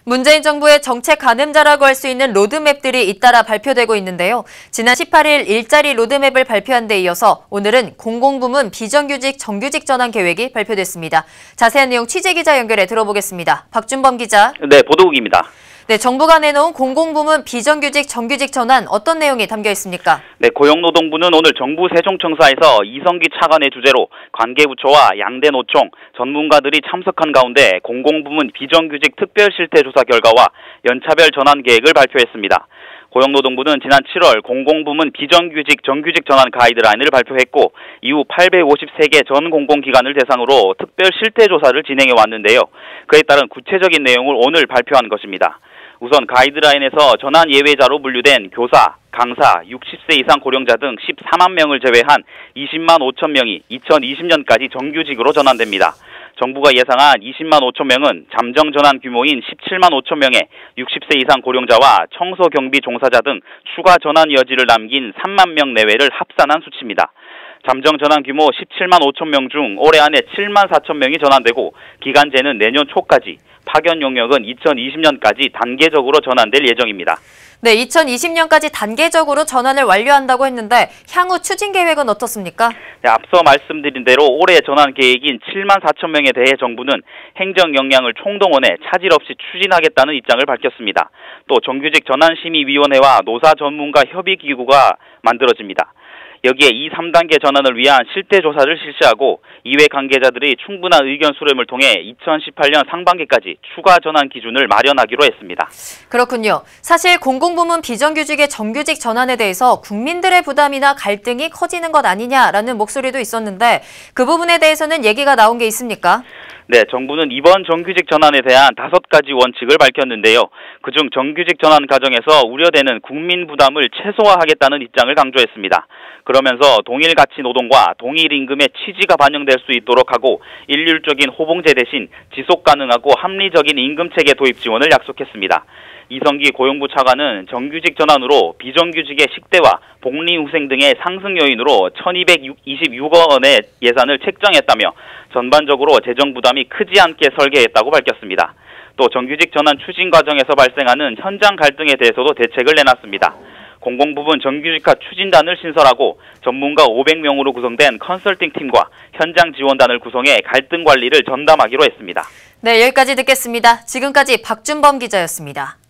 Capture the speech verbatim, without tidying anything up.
문재인 정부의 정책 가늠자라고 할 수 있는 로드맵들이 잇따라 발표되고 있는데요. 지난 십팔 일 일자리 로드맵을 발표한 데 이어서 오늘은 공공부문 비정규직 정규직 전환 계획이 발표됐습니다. 자세한 내용 취재기자 연결해 들어보겠습니다. 박준범 기자. 네, 보도국입니다. 네, 정부가 내놓은 공공부문 비정규직 정규직 전환 어떤 내용이 담겨 있습니까? 네, 고용노동부는 오늘 정부 세종청사에서 이성기 차관의 주재로 관계부처와 양대 노총, 전문가들이 참석한 가운데 공공부문 비정규직 특별실태조사 결과와 연차별 전환 계획을 발표했습니다. 고용노동부는 지난 칠월 공공부문 비정규직 정규직 전환 가이드라인을 발표했고 이후 팔백오십삼 개 전 공공기관을 대상으로 특별 실태조사를 진행해 왔는데요. 그에 따른 구체적인 내용을 오늘 발표한 것입니다. 우선 가이드라인에서 전환 예외자로 분류된 교사, 강사, 육십 세 이상 고령자 등 십사만 명을 제외한 이십만 오천 명이 이천이십 년까지 정규직으로 전환됩니다. 정부가 예상한 이십만 오천 명은 잠정 전환 규모인 십칠만 오천 명의 육십 세 이상 고령자와 청소 경비 종사자 등 추가 전환 여지를 남긴 삼만 명 내외를 합산한 수치입니다. 잠정 전환 규모 십칠만 오천 명 중 올해 안에 칠만 사천 명이 전환되고 기간제는 내년 초까지, 파견 용역은 이천이십 년까지 단계적으로 전환될 예정입니다. 네, 이천이십 년까지 단계적으로 전환을 완료한다고 했는데 향후 추진 계획은 어떻습니까? 네, 앞서 말씀드린 대로 올해 전환 계획인 칠만 사천 명에 대해 정부는 행정 역량을 총동원해 차질 없이 추진하겠다는 입장을 밝혔습니다. 또 정규직 전환심의위원회와 노사 전문가 협의기구가 만들어집니다. 여기에 이, 삼 단계 전환을 위한 실태조사를 실시하고 이외 관계자들이 충분한 의견 수렴을 통해 이천십팔 년 상반기까지 추가 전환 기준을 마련하기로 했습니다. 그렇군요. 사실 공공부문 비정규직의 정규직 전환에 대해서 국민들의 부담이나 갈등이 커지는 것 아니냐라는 목소리도 있었는데 그 부분에 대해서는 얘기가 나온 게 있습니까? 네, 정부는 이번 정규직 전환에 대한 다섯 가지 원칙을 밝혔는데요. 그중 정규직 전환 과정에서 우려되는 국민 부담을 최소화하겠다는 입장을 강조했습니다. 그러면서 동일 가치 노동과 동일 임금의 취지가 반영될 수 있도록 하고 일률적인 호봉제 대신 지속 가능하고 합리적인 임금체계 도입 지원을 약속했습니다. 이성기 고용부 차관은 정규직 전환으로 비정규직의 식대와 복리후생 등의 상승 요인으로 천이백이십육억 원의 예산을 책정했다며 전반적으로 재정 부담이 크지 않게 설계했다고 밝혔습니다. 또 정규직 전환 추진 과정에서 발생하는 현장 갈등에 대해서도 대책을 내놨습니다. 공공부문 정규직화 추진단을 신설하고 전문가 오백 명으로 구성된 컨설팅팀과 현장 지원단을 구성해 갈등 관리를 전담하기로 했습니다. 네, 여기까지 듣겠습니다. 지금까지 박준범 기자였습니다.